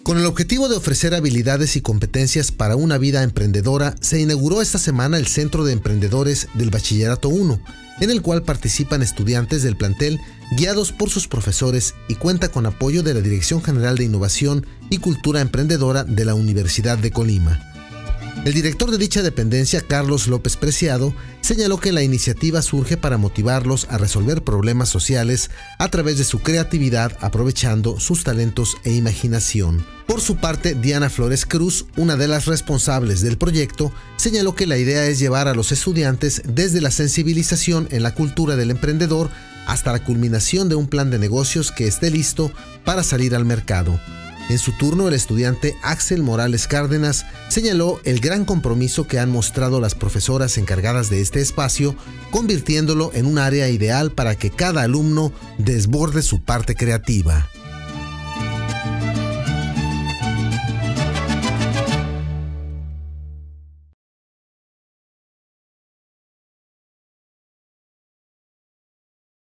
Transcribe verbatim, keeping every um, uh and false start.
Con el objetivo de ofrecer habilidades y competencias para una vida emprendedora, se inauguró esta semana el Centro de Emprendedores del Bachillerato uno, en el cual participan estudiantes del plantel guiados por sus profesores y cuenta con apoyo de la Dirección General de Innovación y Cultura Emprendedora de la Universidad de Colima. El director de dicha dependencia, Carlos López Preciado, señaló que la iniciativa surge para motivarlos a resolver problemas sociales a través de su creatividad, aprovechando sus talentos e imaginación. Por su parte, Diana Flores Cruz, una de las responsables del proyecto, señaló que la idea es llevar a los estudiantes desde la sensibilización en la cultura del emprendedor hasta la culminación de un plan de negocios que esté listo para salir al mercado. En su turno, el estudiante Axel Morales Cárdenas señaló el gran compromiso que han mostrado las profesoras encargadas de este espacio, convirtiéndolo en un área ideal para que cada alumno desborde su parte creativa.